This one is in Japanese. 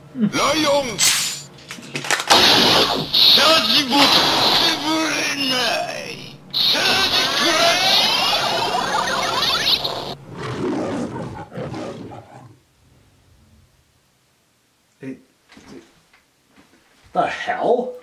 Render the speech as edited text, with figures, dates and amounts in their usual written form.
ライオンチャージボタン潰れないチャージクラッシュ The hell?